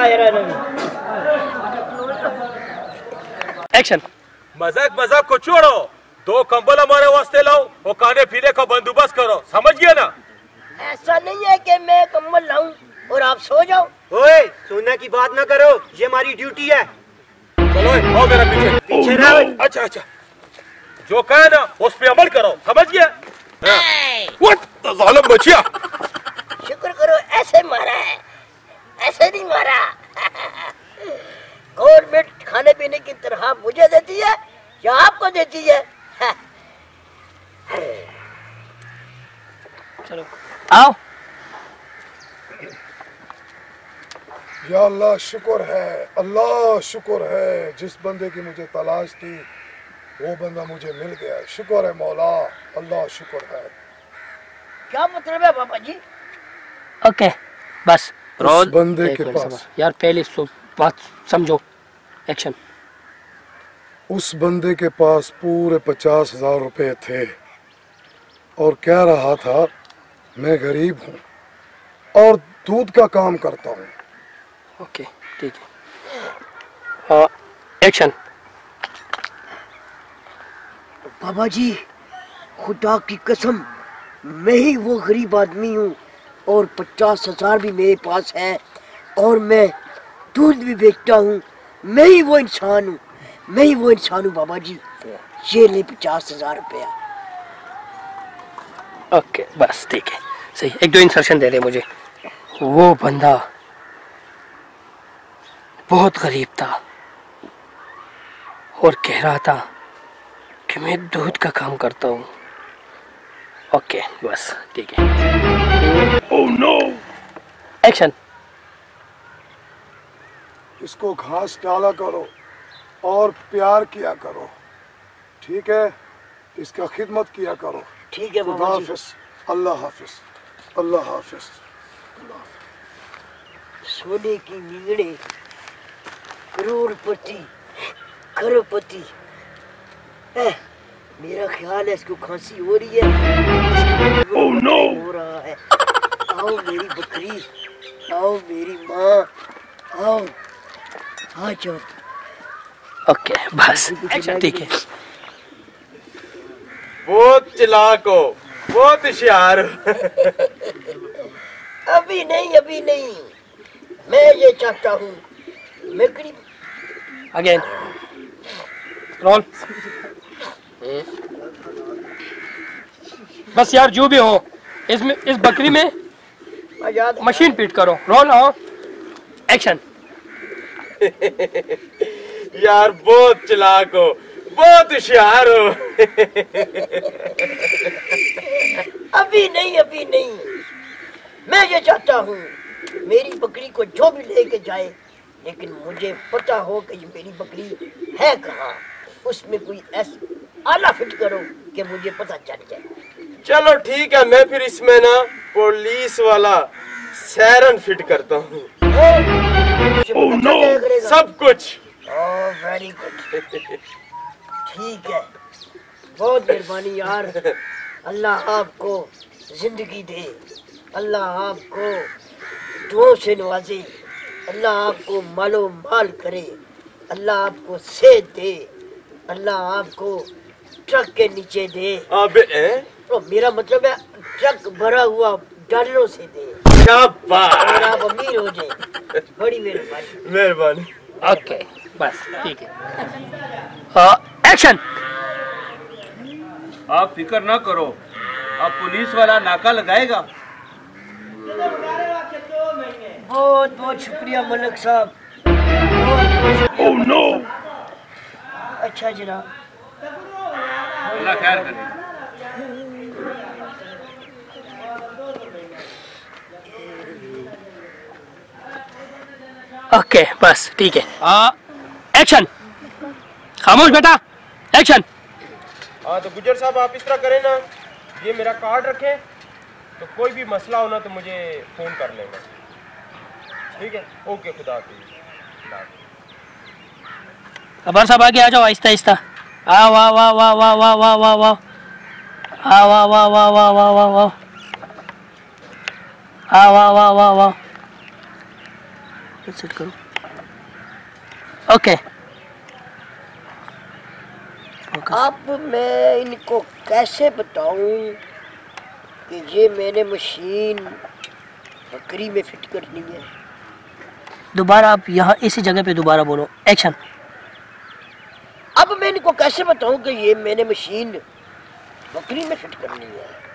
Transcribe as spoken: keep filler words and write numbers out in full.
Action. मजाक मजाक को छोड़ो, दो कंबल हमारे वास्ते लाओ और खाने पीने का बंदोबस्त करो, समझ गया ना? ऐसा नहीं है कि मैं कंबल लाऊं और आप सो जाओ। ओए, सोने की बात ना करो, ये हमारी ड्यूटी है। चलो आओ मेरा पीछे पीछे रहो। अच्छा अच्छा, जो कहे ना उस पे अमल करो, समझ गया? जालिम बचिया। शुक्र करो ऐसे मारा है, ऐसे नहीं मारा। गवर्नमेंट खाने पीने की तरह मुझे देती है या आपको देती है? चलो आओ। या अल्लाह शुक्र है, अल्लाह शुक्र है, जिस बंदे की मुझे तलाश थी वो बंदा मुझे मिल गया। शुक्र है मौला, अल्लाह शुक्र है। क्या मतलब है बाबा जी? ओके बस रोल बंदे के पास यार पहले बात समझो। एक्शन। उस बंदे के पास पूरे पचास हजार रुपए थे और कह रहा था मैं गरीब हूँ और दूध का काम करता हूँ। ओके ठीक है। एक्शन। बाबा जी खुदा की कसम, मैं ही वो गरीब आदमी हूँ और पचास हजार भी मेरे पास है और मैं दूध भी बेचता हूँ। मैं ही वो इंसान हूँ, मैं ही वो इंसान हूँ बाबा जी। ये ले पचास हजार रुपया। ओके बस ठीक है, सही। एक दो इंसर्शन दे दे मुझे। वो बंदा बहुत गरीब था और कह रहा था कि मैं दूध का काम करता हूँ। ओके बस ठीक है। Oh no. एक्शन। इसको घास डाला करो और प्यार किया करो, ठीक है? इसका खिदमत किया करो। ठीक है बाबा जी। हाफिज, अल्लाह हाफिज, अल्लाह हाफिज। सोने की निगड़े, करोड़पति, करोड़पति। मेरा ख्याल है इसको खांसी हो रही है। oh, no. हो रहा है। आओ मेरी बकरी, आओ मेरी माँ, आओ आ जाओ। ओके बस ठीक है। बहुत चालाक हो, बहुत होशियार हो। अभी नहीं, अभी नहीं, मैं ये चाहता हूँ मैं गरीब। Again roll. बस यार जो भी हो, इसमें इस बकरी में मशीन पीट करो। रोल हो। एक्शन। यार बहुत चालाक हो, बहुत होशियार हो। अभी नहीं, अभी नहीं, मैं ये चाहता हूँ मेरी बकरी को जो भी लेके जाए, लेकिन मुझे पता हो कि ये मेरी बकरी है कहाँ। उसमें कोई ऐसा आला फिट करो कि मुझे पता चल जाए। चलो ठीक है, मैं फिर इसमें ना पुलिस वाला सैरन फिट करता हूँ। oh, no. सब कुछ। ओह वेरी गुड, ठीक है, बहुत मेहरबानी यार। अल्लाह आपको जिंदगी दे, अल्लाह आपको दुआओं से नवाजे, अल्लाह आपको मालो माल करे, अल्लाह आपको सेहत दे, अल्लाह आपको ट्रक के नीचे दे। अबे तो मेरा मतलब है ट्रक भरा हुआ डॉलरों से दे। शाबाश। और आप अमीर हो जाए। बड़ी मेहरबानी। मेहरबानी। ओके बस ठीक है। एक्शन। आप फिक्र ना करो, अब पुलिस वाला नाका लगाएगा। बहुत बहुत शुक्रिया मलिक साहब। Oh no. अच्छा जनाब, अल्लाह खैर करे। ओके बस ठीक है। एक्शन। खामोश बेटा। एक्शन। हाँ तो गुजर साहब आप इस तरह करें ना, ये मेरा कार्ड रखें, तो कोई भी मसला हो ना तो मुझे फोन कर लेना, ठीक है? ओके, खुदा हाफिज़। खबर साहब आगे आ जाओ आहिस्ता आहिस्ता। आ वाह वाह वाह वाह वाह वाह वाह वाह आ वाह वाह वाह वाह वाह वाह वाह आ वाह वाह वाह वाह। सेट करो। ओके अब मैं इनको कैसे बताऊं कि ये मैंने मशीन बकरी में फिट करनी है। दोबारा आप यहाँ इसी जगह पे दोबारा बोलो, एक्शन। अब मैं इनको कैसे बताऊं कि ये मैंने मशीन बकरी में फिट करनी है।